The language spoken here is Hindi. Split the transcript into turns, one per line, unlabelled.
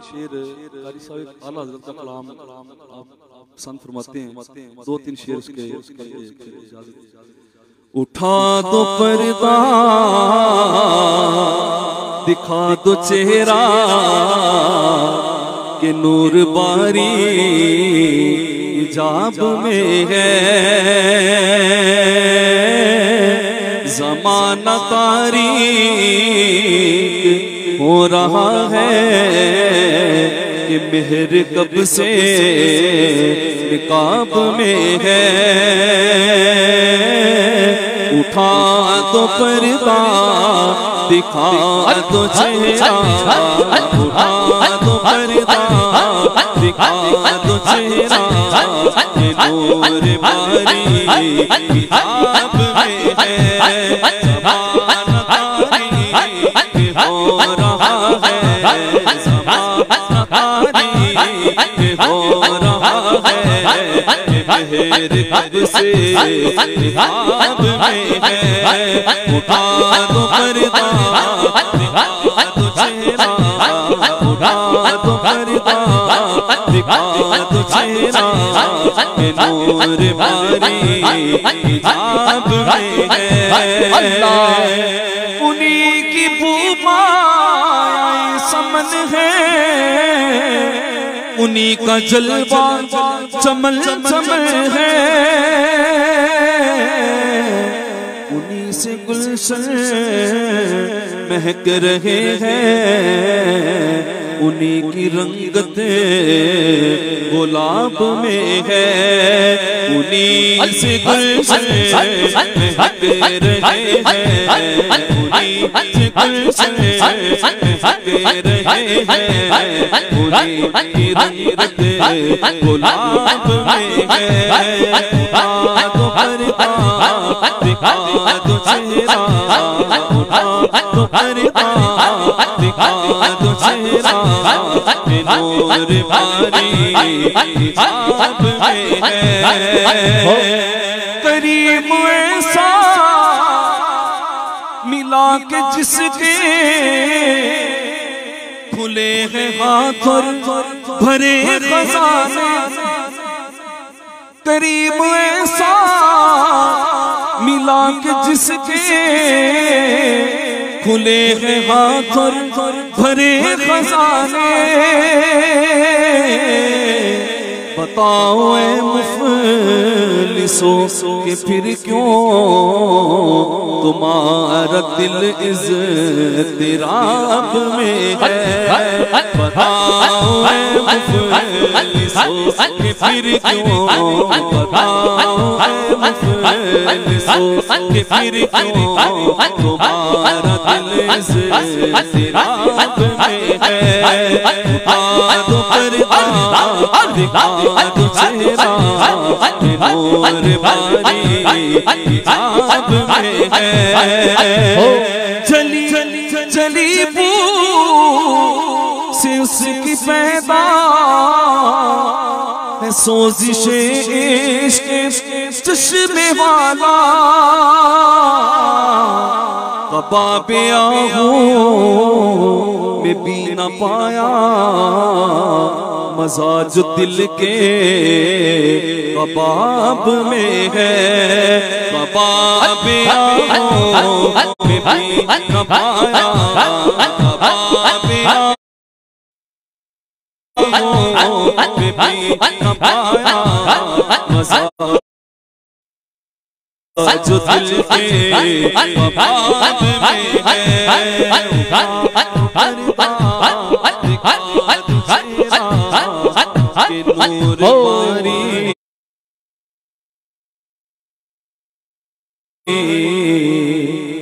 शेर कारी साहब आला हज़रत का कलाम आप पसंद फरमाते हैं, 2-3 शेर उसके उठा दो पर्दा दिखा दो चेहरा के नूर बारी हिजाब में है, ज़माना तारीक हो रहा है कि मेहर कब से निकाब में है। उठा दो पर्दा दिखा दो चेहरा, उठा दो पर्दा दिखा दो चेहरा, ये नूर बारी हिजाब में है, ज़माना तारीक हो रहा है, ज़माना तारीक हो रहा है, मेहर कब से हिजाब में है। उठा दो पर्दा दिखा दो चेहरा, उठा दो पर्दा दिखा दो चेहरा, ये नूर बारी हिजाब में है। उन्हीं की भूपाया समन है, उन्हीं का जलवा चमन चमन है, उन्हीं से गुलशन महक रहे हैं, उन्हीं की रंगत गुलाब में है, उन्हीं से गुलशन महक रहे हैं, उन्हीं से गुलशन महक रहे हैं, उन्हीं की रंगत गुलाब में है। उठा दो पर्दा दिखा दो चेहरा, उठा दो पर्दा दिखा दो चेहरा, नूर बारी हिजाब में है। करीम ऐसा मिला के जिसके खुले हैं हाथ और भरे खजाने, करीब ऐसा मिला के जिसके खुले हैं हाथ और भरे खजाने। बताओ ऐ मुफलिसों कि फिर क्यों तुम्हारा दिल इज़्तिराब में है। बताओ ऐ मुफलिसों कि फिर क्यों, बताओ ऐ मुफलिसों कि फिर क्यों तुम्हारा दिल इज़्तिराब में है। उठा दो पर्दा दिखा दो चेहरा, नूर बारी हिजाब में है। चली चली बू से उसकी पैदा है सोजिशे इश्क चश्मे वाला, कबाबे आहूं में भी न पाया मज़ा जो दिल के कबाब में है। कबाबे आहूं में भी न पाया, कबाबे आहूं में भी न पाया मज़ा जो दिल के कबाब में है। नूर बारी